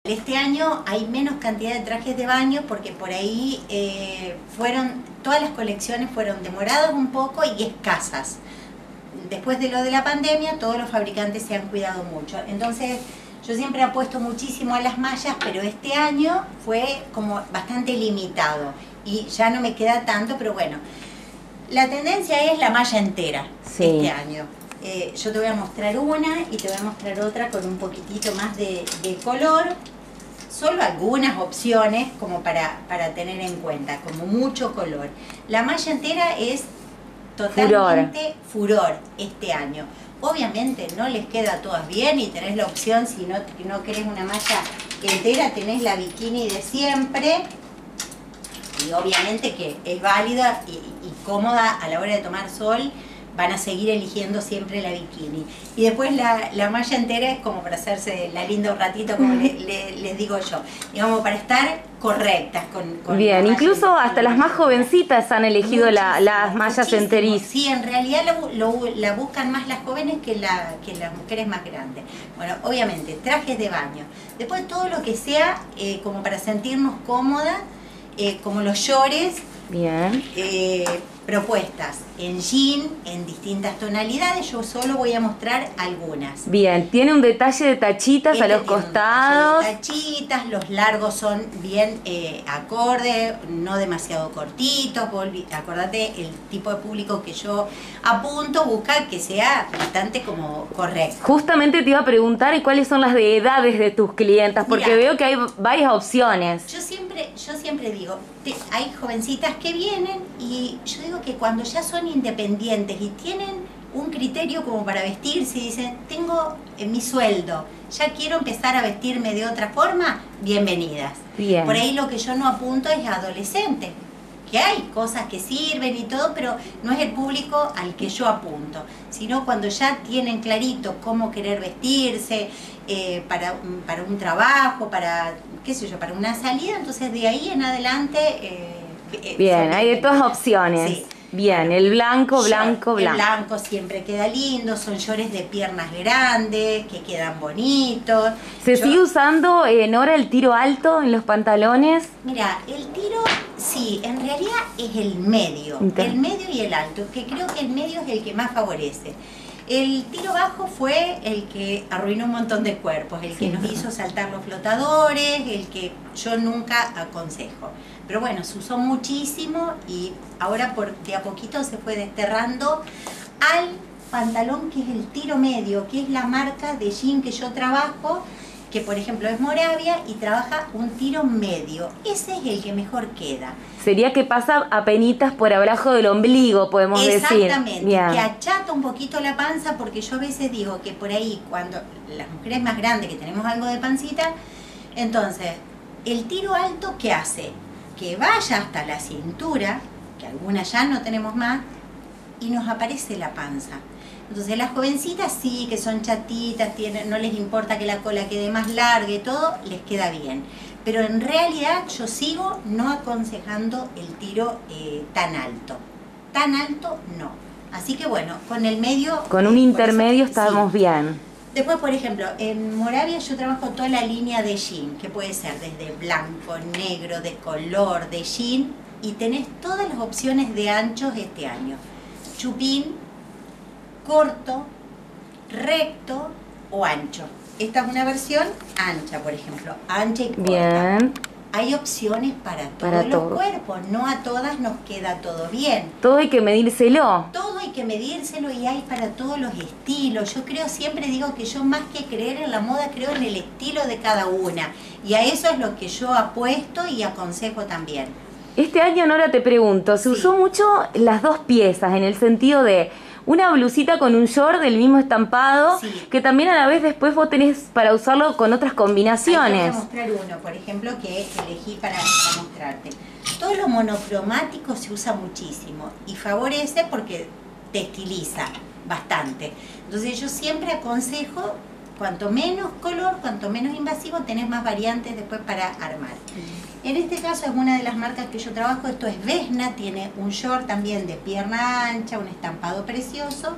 Este año hay menos cantidad de trajes de baño porque por ahí todas las colecciones fueron demoradas un poco y escasas. Después de lo de la pandemia, todos los fabricantes se han cuidado mucho. Entonces, yo siempre apuesto muchísimo a las mallas, pero este año fue como bastante limitado y ya no me queda tanto, pero bueno. La tendencia es la malla entera este año. Yo te voy a mostrar una y te voy a mostrar otra con un poquitito más de color. Solo algunas opciones como para tener en cuenta, como mucho color. La malla entera es totalmente furor este año. Obviamente no les queda a todas bien y tenés la opción, si no querés una malla entera, tenés la bikini de siempre. Y obviamente que es válida y cómoda a la hora de tomar sol, van a seguir eligiendo siempre la bikini. Y después la malla entera es como para hacerse la linda un ratito, como les digo yo. Digamos, para estar correctas con bien, incluso hasta las más jovencitas han elegido las mallas enterísimas. Sí, en realidad la buscan más las jóvenes que las mujeres más grandes. Bueno, obviamente, trajes de baño. Después todo lo que sea como para sentirnos cómodas, como los shorts, bien, propuestas en jean, en distintas tonalidades. Yo solo voy a mostrar algunas. Bien, tiene un detalle de tachitas a los costados. Tachitas, los largos son bien acorde, no demasiado cortitos. Acordate, el tipo de público que yo apunto busca que sea bastante como correcto. Justamente te iba a preguntar, ¿y cuáles son las de edades de tus clientas? Porque mira, veo que hay varias opciones. Yo siempre digo, hay jovencitas que vienen y yo digo que cuando ya son independientes y tienen un criterio como para vestirse y dicen, tengo mi sueldo, ya quiero empezar a vestirme de otra forma, bienvenidas. Bien. Por ahí lo que yo no apunto es adolescentes, que hay cosas que sirven y todo, pero no es el público al que yo apunto, sino cuando ya tienen clarito cómo querer vestirse, para un trabajo, para, qué sé yo, para una salida, entonces de ahí en adelante... bien, hay de todas opciones. Sí. Bien, el blanco. El blanco siempre queda lindo, son shorts de piernas grandes, que quedan bonitos. ¿Se sigue usando, Nora, el tiro alto en los pantalones? Mira, el tiro, sí, en realidad es el medio y el alto, que creo que el medio es el que más favorece. El tiro bajo fue el que arruinó un montón de cuerpos, el que nos hizo saltar los flotadores, el que yo nunca aconsejo. Pero bueno, se usó muchísimo y ahora de a poquito se fue desterrando al pantalón que es el tiro medio, que es la marca de jean que yo trabajo, que por ejemplo es Moravia y trabaja un tiro medio. Ese es el que mejor queda. Sería que pasa apenitas por abajo del ombligo, podemos decir. Exactamente, que achata un poquito la panza, porque yo a veces digo que por ahí, cuando las mujeres más grandes que tenemos algo de pancita, entonces, el tiro alto, ¿qué hace? Que vaya hasta la cintura, que algunas ya no tenemos más, y nos aparece la panza. Entonces las jovencitas sí, que son chatitas, no les importa que la cola quede más larga y todo, les queda bien. Pero en realidad yo sigo no aconsejando el tiro tan alto. Tan alto no. Así que bueno, con el medio... Con un intermedio estamos bien. Después, por ejemplo, en Moravia yo trabajo toda la línea de jean, que puede ser desde blanco, negro, de color, de jean, y tenés todas las opciones de anchos este año. Chupín, corto, recto o ancho. Esta es una versión ancha, por ejemplo, ancha y corta. Bien. Hay opciones para todos los cuerpos, no a todas nos queda todo bien. Todo hay que medírselo. Todo hay que medírselo y hay para todos los estilos. Yo siempre digo que yo más que creer en la moda, creo en el estilo de cada una. Y a eso es lo que yo apuesto y aconsejo también. Este año, Nora, te pregunto, se usó mucho las dos piezas, en el sentido de una blusita con un short del mismo estampado, que también a la vez después vos tenés para usarlo con otras combinaciones. Ahí te voy a mostrar uno, por ejemplo, que elegí para mostrarte. Todo lo monocromático se usa muchísimo y favorece porque te estiliza bastante. Entonces yo siempre aconsejo, cuanto menos color, cuanto menos invasivo, tenés más variantes después para armar. En este caso es una de las marcas que yo trabajo, esto es Vesna, tiene un short también de pierna ancha, un estampado precioso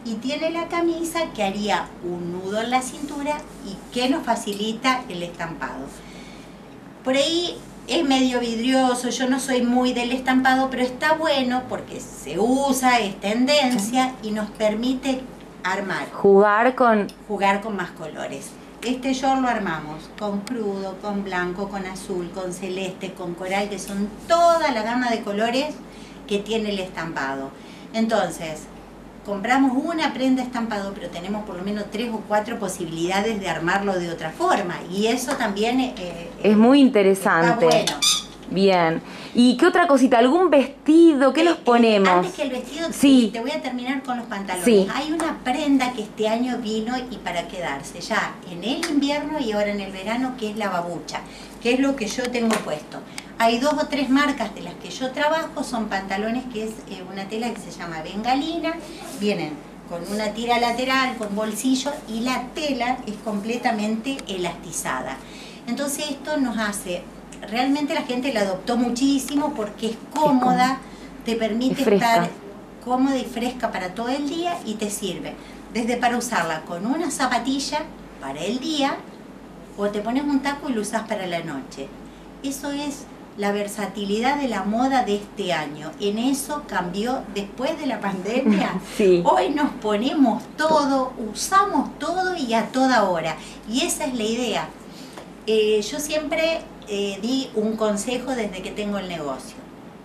y tiene la camisa que haría un nudo en la cintura y que nos facilita el estampado. Por ahí es medio vidrioso, yo no soy muy del estampado, pero está bueno porque se usa, es tendencia y nos permite armar. Jugar con más colores. Este short lo armamos con crudo, con blanco, con azul, con celeste, con coral, que son toda la gama de colores que tiene el estampado. Entonces, compramos una prenda estampado, pero tenemos por lo menos 3 o 4 posibilidades de armarlo de otra forma. Y eso también es muy interesante. Está bueno. Bien. ¿Y qué otra cosita? ¿Algún vestido? ¿Qué los ponemos? Antes que el vestido, sí. Te voy a terminar con los pantalones. Sí. Hay una prenda que este año vino y para quedarse ya en el invierno y ahora en el verano, que es la babucha, que es lo que yo tengo puesto. Hay 2 o 3 marcas de las que yo trabajo, son pantalones que es una tela que se llama bengalina, vienen con una tira lateral, con bolsillo y la tela es completamente elastizada. Entonces esto nos hace, realmente la gente la adoptó muchísimo porque es cómoda, te permite estar cómoda y fresca para todo el día y te sirve desde para usarla con una zapatilla para el día o te pones un taco y lo usas para la noche. Eso es la versatilidad de la moda de este año. En eso cambió después de la pandemia. Sí. Hoy nos ponemos todo, usamos todo y a toda hora. Y esa es la idea. Yo siempre di un consejo desde que tengo el negocio.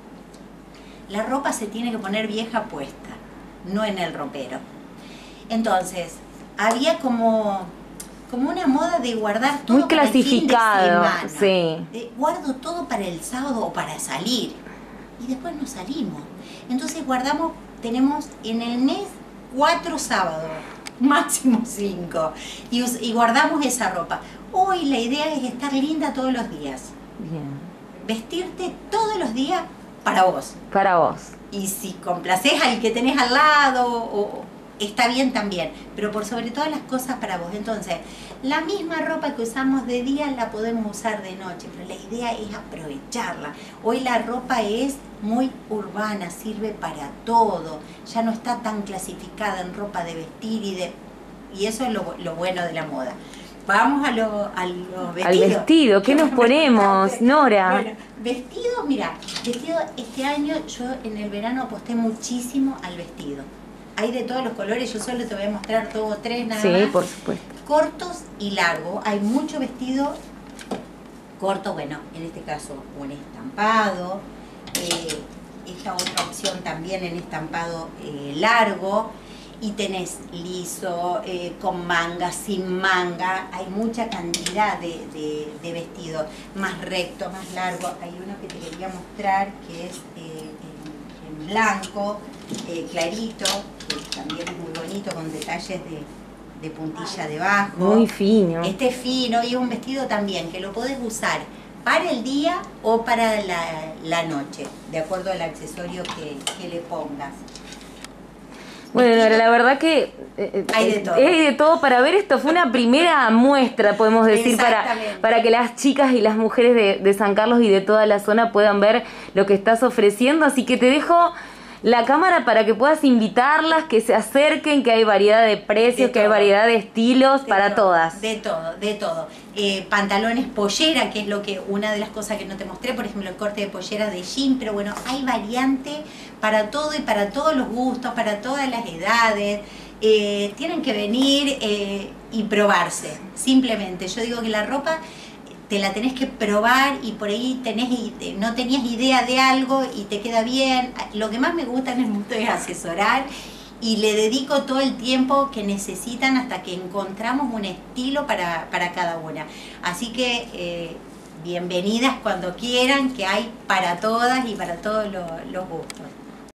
La ropa se tiene que poner vieja puesta, no en el ropero. Entonces, había como una moda de guardar todo muy clasificado, para el fin de semana. Sí. Guardo todo para el sábado o para salir y después no salimos. Entonces guardamos, tenemos en el mes 4 sábados, máximo 5 y guardamos esa ropa. Hoy la idea es estar linda todos los días. Bien. Vestirte todos los días para vos. Para vos. Y si complacés al que tenés al lado está bien también, pero por sobre todas las cosas para vos. Entonces, la misma ropa que usamos de día la podemos usar de noche, pero la idea es aprovecharla. Hoy la ropa es muy urbana, sirve para todo, ya no está tan clasificada en ropa de vestir y eso es lo bueno de la moda. Vamos a los vestidos. Al vestido, ¿qué nos ponemos, Nora? Bueno, vestidos, mira, vestido este año yo en el verano aposté muchísimo al vestido. Hay de todos los colores, yo solo te voy a mostrar 2 o 3 nada más. Sí, por supuesto. Cortos y largos, hay mucho vestido corto, bueno, en este caso un estampado, esta otra opción también en estampado largo, y tenés liso, con manga, sin manga, hay mucha cantidad de vestidos, más recto, más largo. Hay uno que te quería mostrar que es en blanco, clarito, que también es muy bonito, con detalles de puntilla debajo. Muy fino. Este es fino y es un vestido también que lo podés usar para el día o para la noche, de acuerdo al accesorio que le pongas. Bueno, Nora, la verdad que hay de todo. Hay de todo para ver. Esto fue una primera muestra, podemos decir, para que las chicas y las mujeres de San Carlos y de toda la zona puedan ver lo que estás ofreciendo. Así que te dejo la cámara para que puedas invitarlas, que se acerquen, que hay variedad de precios, que hay variedad de estilos para todas. De todo, de todo. Pantalones pollera, que es una de las cosas que no te mostré, por ejemplo el corte de pollera de jean, pero bueno, hay variante para todo y para todos los gustos, para todas las edades. Tienen que venir y probarse, simplemente. Yo digo que la ropa te la tenés que probar y por ahí no tenías idea de algo y te queda bien. Lo que más me gusta en el mundo es asesorar y le dedico todo el tiempo que necesitan hasta que encontramos un estilo para cada una. Así que bienvenidas cuando quieran, que hay para todas y para todos los gustos.